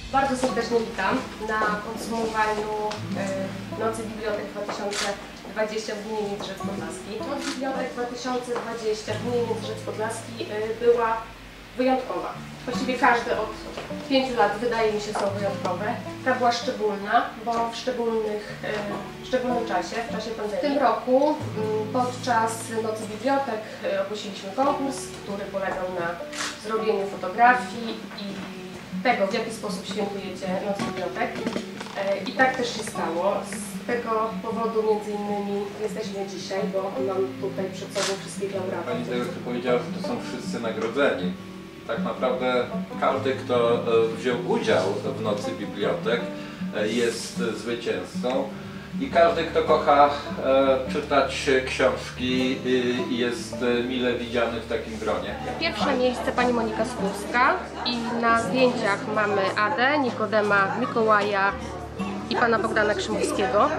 Bardzo serdecznie witam na podsumowaniu Nocy Bibliotek 2020 w gminie Międzyrzec Podlaski. Noc Bibliotek 2020 w gminie Międzyrzec Podlaski była wyjątkowa. Właściwie każde od 5 lat, wydaje mi się, są wyjątkowe. Ta była szczególna, bo w szczególnym czasie, w czasie pandemii. W tym roku podczas Nocy Bibliotek ogłosiliśmy konkurs, który polegał na zrobieniu fotografii i tego, w jaki sposób świętujecie Noc Bibliotek. I tak też się stało. Z tego powodu między innymi jesteśmy dzisiaj, bo mam tutaj przed sobą wszystkich laureatów. Pani dyrektor powiedziała, że to są wszyscy nagrodzeni. Tak naprawdę każdy, kto wziął udział w Nocy Bibliotek, jest zwycięzcą. I każdy, kto kocha czytać książki, jest mile widziany w takim gronie. Pierwsze miejsce pani Monika Skórska i na zdjęciach mamy Adę, Nikodema, Mikołaja i pana Bogdana Krzymowskiego.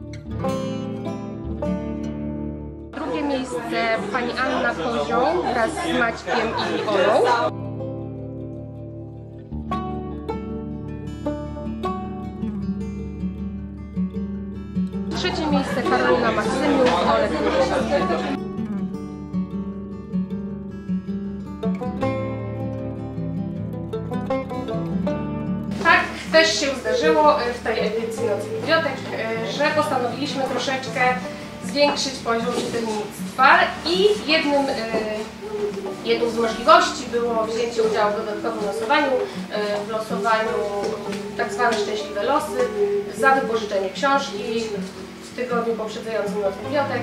Drugie miejsce pani Anna Kozioł wraz z Maćkiem i Olą. Trzecie miejsce Karolina Maksymiuk, Olek Misiak. Tak też się zdarzyło w tej edycji Nocy Bibliotek, że postanowiliśmy troszeczkę zwiększyć poziom czytelnictwa i jedną z możliwości było wzięcie udziału w dodatkowym losowaniu, w losowaniu tak zwane szczęśliwe losy za wypożyczenie książki w tygodniu poprzedzającym Noc Bibliotek.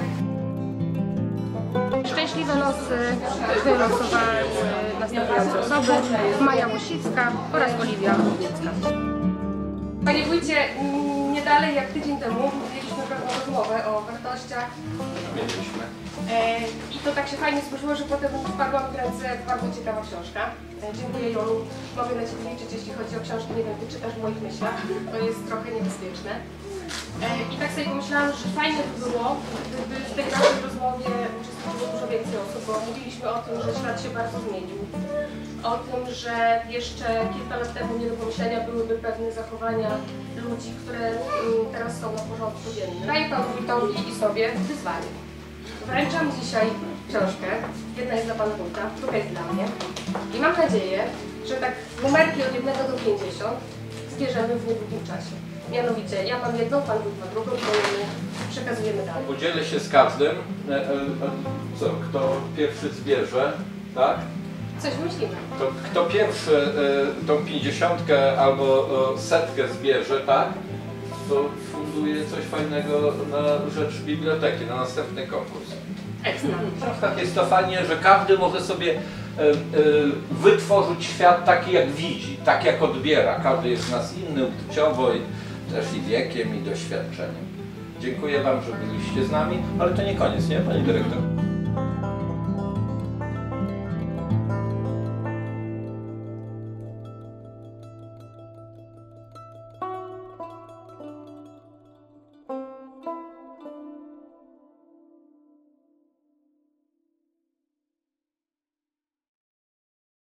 Szczęśliwe losy wylosowały następujące osoby: Maja Łosicka oraz Oliwia Chudnicka. Panie wójcie, nie dalej jak tydzień temu mieliśmy pewną rozmowę o wartościach. Mieliśmy. I to tak się fajnie złożyło, że potem wpadła mi w ręce bardzo ciekawa książka. Dziękuję, Jolu. Mogę na Ciebie liczyć, jeśli chodzi o książki. Nie wiem, Ty czytasz w moich myślach. To jest trochę niebezpieczne. I tak sobie pomyślałam, że fajnie by było, gdyby w tej naszej rozmowie uczestniczyło dużo więcej osób, bo mówiliśmy o tym, że świat się bardzo zmienił. O tym, że jeszcze kilka lat temu nie do pomyślenia byłyby pewne zachowania ludzi, które teraz są na porządku dziennym. Daję Panu wójtowi i sobie wyzwanie. Wręczam dzisiaj książkę. Jedna jest dla Pana wójta, druga jest dla mnie. I mam nadzieję, że tak numerki od 1 do 50 zbierzemy w niedługim czasie. Mianowicie, ja mam jedną, Pan wójt ma drugą, to przekazujemy dalej. Podzielę się z każdym, kto pierwszy zbierze, tak? Coś myślimy. To kto pierwszy tą 50 albo 100 zbierze, tak? To funduje coś fajnego na rzecz biblioteki, na następny konkurs. Ekstra. Tak jest to fajnie, że każdy może sobie wytworzyć świat taki, jak widzi, tak jak odbiera. Każdy jest z nas inny uczuciowo i też i wiekiem, i doświadczeniem. Dziękuję Wam, że byliście z nami, ale to nie koniec, nie, Pani Dyrektor?